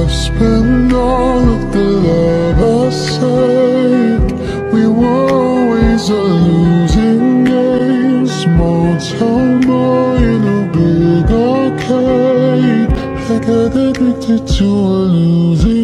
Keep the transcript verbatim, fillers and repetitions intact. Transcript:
I've spent all of the love I saved. We were always a losing game. Small town boy in a big arcade. I got addicted to a losing